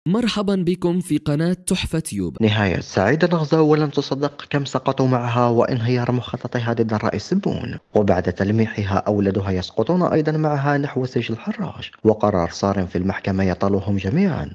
مرحبا بكم في قناة تحفة تيوب. نهاية سعيدة نغزة ولن تصدق كم سقطوا معها وانهيار مخططها ضد الرئيس سبون، وبعد تلميحها أولادها يسقطون أيضا معها نحو سجن الحراش، وقرار صارم في المحكمة يطالهم جميعا.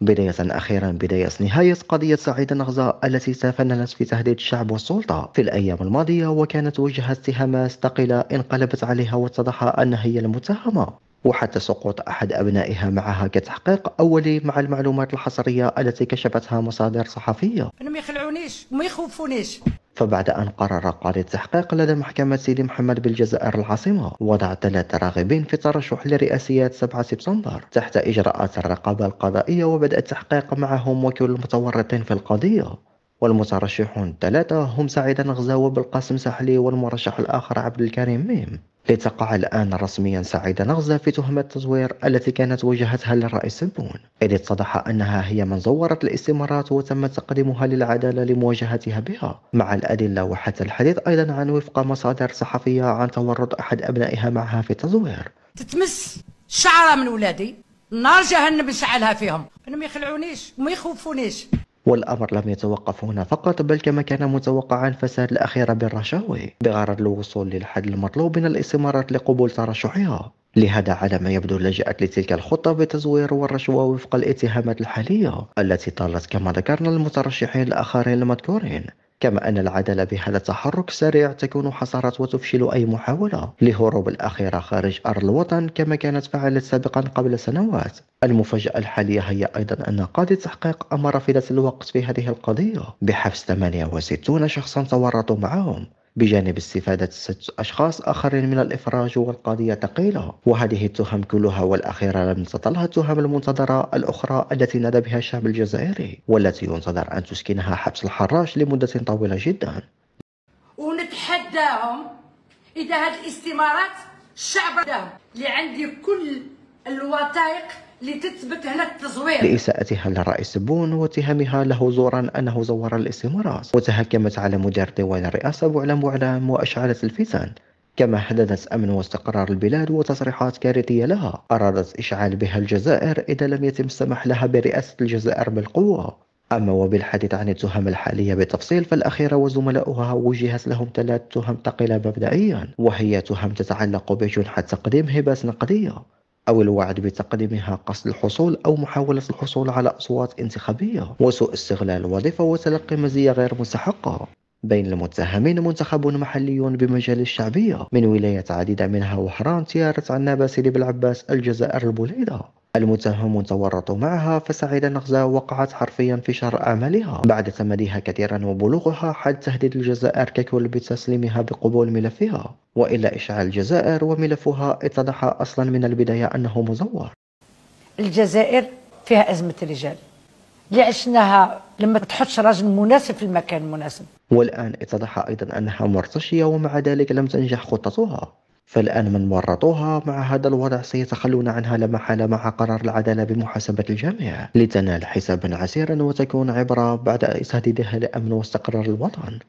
بداية نهاية قضية سعيدة نغزة التي تفننت في تهديد الشعب والسلطة في الأيام الماضية، وكانت وجهت اتهامات ثقيلة انقلبت عليها واتضح أنها هي المتهمة، وحتى سقوط أحد أبنائها معها كتحقيق أولي مع المعلومات الحصرية التي كشفتها مصادر صحفية. أنا ما يخلعونيش وما يخوفونيش. فبعد أن قرر قاضي التحقيق لدى محكمة سيدي محمد بالجزائر العاصمة وضع 3 راغبين في الترشح لرئاسيات 7 سبتمبر تحت إجراءات الرقابة القضائية، وبدأ التحقيق معهم وكل المتورطين في القضية. والمترشحون 3 هم سعيد نغزة وبالقاسم سحلي والمرشح الآخر عبد الكريم ميم. لتقع الآن رسميا سعيدة نغزة في تهمة التزوير التي كانت وجهتها للرئيس سبون، إذ اتضح أنها هي من زورت الاستمارات وتم تقديمها للعدالة لمواجهتها بها مع الأدلة، وحتى الحديث أيضا عن وفق مصادر صحفية عن تورط أحد أبنائها معها في التزوير. تتمس شعرة من ولادي نار جهنم نشعلها فيهم. أنا ما يخلعونيش وما يخوفونيش. والأمر لم يتوقف هنا فقط، بل كما كان متوقعا فساد الأخيرة بالرشاوي بغرض الوصول للحد المطلوب من الاستمارات لقبول ترشحها. لهذا على ما يبدو لجأت لتلك الخطة بالتزوير والرشوة وفق الاتهامات الحالية التي طالت كما ذكرنا المترشحين الآخرين المذكورين. كما أن العدالة بهذا التحرك السريع تكون حصرت وتفشل أي محاولة لهروب الأخيرة خارج أرض الوطن كما كانت فعلت سابقا قبل سنوات. المفاجأة الحالية هي أيضا أن قاضي التحقيق أمر في ذات الوقت في هذه القضية بحبس 68 شخصا تورطوا معهم، بجانب استفادة 6 أشخاص آخرين من الإفراج، والقضية ثقيلة. وهذه التهم كلها والأخيرة لم تطلها التهم المنتظرة الأخرى التي نادى بها الشعب الجزائري، والتي ينتظر أن تسكنها حبس الحراش لمدة طويلة جدا. ونتحداهم إذا هذه الاستمارات الشعب داهم اللي عندي كل الوثائق اللي تثبت هنا التزوير لإساءتها للرئيس سبون واتهامها له زورا أنه زور الاستمارات، وتهكمت على مدير ديوان الرئاسة بوعلم وأشعلت الفتن، كما هددت أمن واستقرار البلاد وتصريحات كارثية لها أرادت إشعال بها الجزائر إذا لم يتم السماح لها برئاسة الجزائر بالقوة. أما وبالحديث عن التهم الحالية بالتفصيل، فالأخيرة وزملاؤها وجهت لهم 3 تهم ثقيلة مبدئيا، وهي تهم تتعلق بجنحة تقديم هبات نقدية أو الوعد بتقديمها قصد الحصول أو محاولة الحصول على أصوات انتخابية، وسوء استغلال الوظيفة وتلقي مزية غير مستحقة. بين المتهمين منتخب محلي بمجال الشعبية من ولايات عديدة منها وهران، تيارة عنابة، سيدي بلعباس، الجزائر، البوليدة. المتهم تورطوا معها فسعيد نغزة وقعت حرفيا في شر أعمالها بعد تماديها كثيرا وبلوغها حد تهديد الجزائر ككل بتسليمها بقبول ملفها، وإلا إشعال الجزائر وملفها اتضح أصلا من البداية أنه مزور. الجزائر فيها أزمة الرجال اللي عشناها لما تحطش راجل مناسب في المكان المناسب، والآن اتضح أيضا أنها مرتشية ومع ذلك لم تنجح خطتها. فالآن من ورطوها مع هذا الوضع سيتخلون عنها لا محالة مع قرار العدالة بمحاسبة الجميع لتنال حسابا عسيرا وتكون عبرة بعد تهديدها لأمن واستقرار الوطن.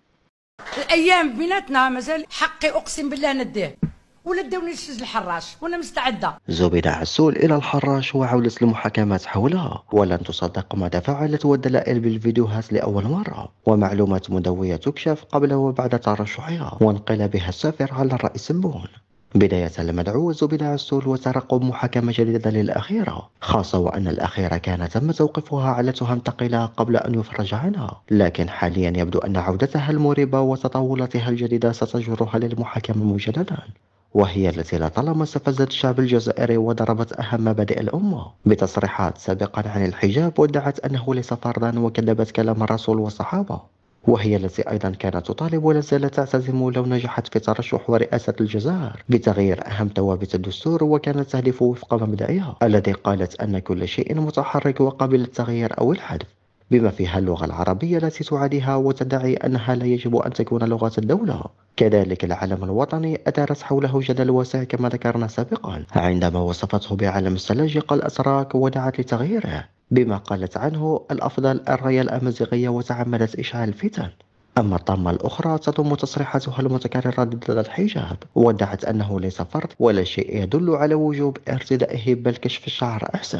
الأيام بيناتنا مازال حقي أقسم بالله نديه، ولا داوني للسجن الحراش وانا مستعده. زبد عسول إلى الحراش وعودت المحاكمات حولها، ولن تصدق ما تفاعلت والدلائل بالفيديوهات لأول مرة، ومعلومات مدوية تكشف قبل وبعد ترشحها وانقلابها السافر على الرئيس سبون. بداية المدعو زبد عسول وترقب محاكمة جديدة للأخيرة، خاصة وأن الأخيرة كان تم توقيفها على تهم ثقيلة قبل أن يفرج عنها، لكن حاليا يبدو أن عودتها المريبة وتطاولاتها الجديدة ستجرها للمحاكمة مجددا، وهي التي لطالما استفزت الشعب الجزائري وضربت أهم مبادئ الأمة بتصريحات سابقا عن الحجاب، وادعت أنه ليس فرضا وكذبت كلام الرسول والصحابة، وهي التي أيضا كانت تطالب ولا زالت تعتزم لو نجحت في ترشح ورئاسة الجزائر بتغيير أهم ثوابت الدستور، وكانت تهدف وفق مبدئها الذي قالت أن كل شيء متحرك وقابل للتغيير أو الحذف، بما فيها اللغة العربية التي تعاديها وتدعي أنها لا يجب أن تكون لغة الدولة. كذلك العلم الوطني أدارت حوله جدل واسع كما ذكرنا سابقا عندما وصفته بعلم السلاجقة الأتراك ودعت لتغييره، بما قالت عنه الأفضل الراية الأمازيغية وتعمدت إشعال الفتن. أما الطامة الأخرى تضم تصريحاتها المتكررة ضد الحجاب، وادعت أنه ليس فرض ولا شيء يدل على وجوب ارتدائه بل كشف الشعر أحسن.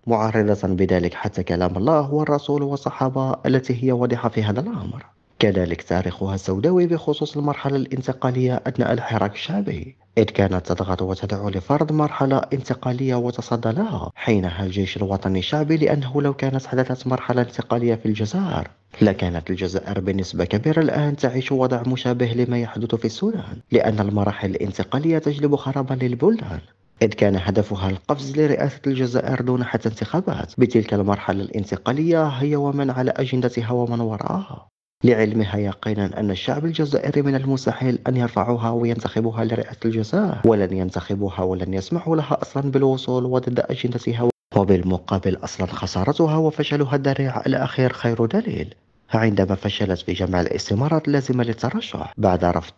معارضة بذلك حتى كلام الله والرسول والصحابة التي هي واضحة في هذا الأمر. كذلك تاريخها السوداوي بخصوص المرحلة الانتقالية أثناء الحراك الشعبي، إذ كانت تضغط وتدعو لفرض مرحلة انتقالية وتصدى لها حينها الجيش الوطني الشعبي، لأنه لو كانت حدثت مرحلة انتقالية في الجزائر لكانت الجزائر بنسبة كبيرة الآن تعيش وضع مشابه لما يحدث في السودان، لأن المراحل الانتقالية تجلب خرابا للبلدان، إذ كان هدفها القفز لرئاسة الجزائر دون حتى انتخابات بتلك المرحلة الانتقالية هي ومن على أجندتها ومن وراءها، لعلمها يقينا أن الشعب الجزائري من المستحيل أن يرفعوها وينتخبوها لرئاسة الجزائر، ولن ينتخبوها ولن يسمحوا لها أصلا بالوصول وضد أجندتها، وبالمقابل أصلا خسارتها وفشلها الذريع الأخير خير دليل عندما فشلت في جمع الاستمارات اللازمة للترشح بعد رفض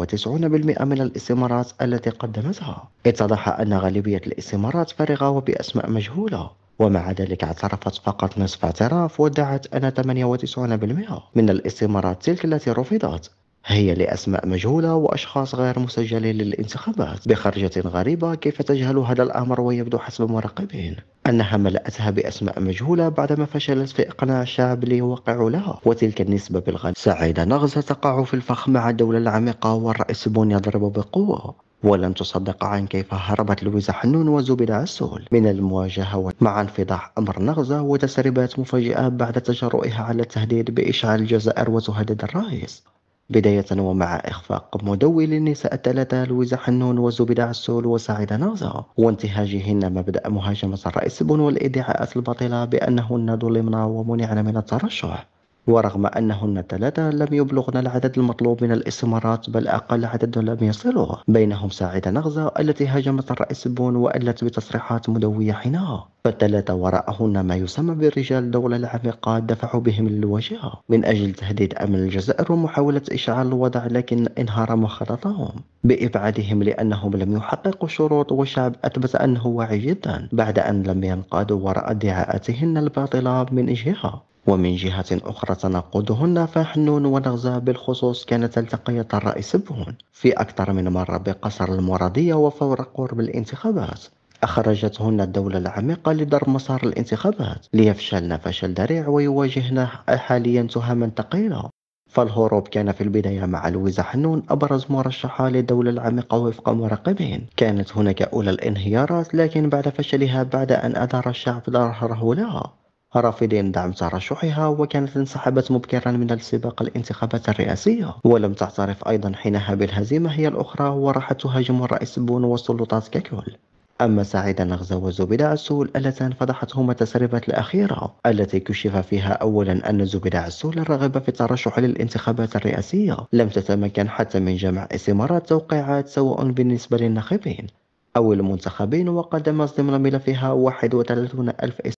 98% من الاستمارات التي قدمتها. اتضح أن غالبية الاستمارات فارغة وبأسماء مجهولة، ومع ذلك اعترفت فقط نصف اعتراف وادعت أن 98% من الاستمارات تلك التي رفضت هي لأسماء مجهولة وأشخاص غير مسجلين للانتخابات. بخرجة غريبة كيف تجهل هذا الأمر، ويبدو حسب مراقبين أنها ملأتها بأسماء مجهولة بعدما فشلت في إقناع الشعب ليوقعوا لها، وتلك النسبة بالغالب سعيدة نغزة تقع في الفخ مع الدولة العميقة والرئيس بون يضرب بقوة. ولن تصدق عن كيف هربت لويزا حنون وزبيدة عسول من المواجهة مع انفضاح أمر نغزة وتسريبات مفاجئة بعد تجرؤها على التهديد بإشعال الجزائر وتهدد الرئيس، بداية ومع إخفاق مدوي للنساء الثلاثة لويزا حنون وزبيدة عسول وسعيدة نغزة وانتهاجهن مبدأ مهاجمة الرئيس بون والادعاءات الباطلة بأنهن ظلمن ومنعن من الترشح، ورغم أنهن الثلاثة لم يبلغن العدد المطلوب من الاستمارات بل أقل عدد لم يصلوا، بينهم سعيدة نغزة التي هاجمت الرئيس بون وأدلت بتصريحات مدوية حينها، فالثلاثة وراءهن ما يسمى برجال الدولة العميقة دفعوا بهم للواجهة من أجل تهديد أمن الجزائر ومحاولة إشعال الوضع، لكن انهار مخططهم بإبعادهم لأنهم لم يحققوا الشروط، والشعب أثبت أنه واعي جدا بعد أن لم ينقادوا وراء ادعاءاتهن الباطلة من جهة، ومن جهة أخرى تناقضهن فحنون ونغزة بالخصوص كانت تلتقيا الرئيس بون في أكثر من مرة بقصر المرادية وفور قرب الانتخابات، أخرجتهن الدولة العميقة لضرب مسار الانتخابات ليفشلن فشل ذريع ويواجهن حاليا تهما ثقيلة. فالهروب كان في البداية مع لويزا حنون أبرز مرشحة للدولة العميقة وفق مراقبين. كانت هناك أولى الانهيارات، لكن بعد فشلها بعد أن أدار الشعب ظهره لها رافضين دعم ترشحها، وكانت انسحبت مبكرا من السباق الانتخابات الرئاسية ولم تعترف أيضا حينها بالهزيمة هي الأخرى وراحت تهاجم الرئيس بون والسلطات ككل. أما سعيدة نغزة وزبيدة عسول اللتان فضحتهما التسريبات الأخيرة التي كشف فيها أولا أن زبيدة عسول الراغبة في الترشح للانتخابات الرئاسية لم تتمكن حتى من جمع استمارات توقيعات سواء بالنسبة للناخبين أو المنتخبين، وقدمت ضمن ملفها 31,000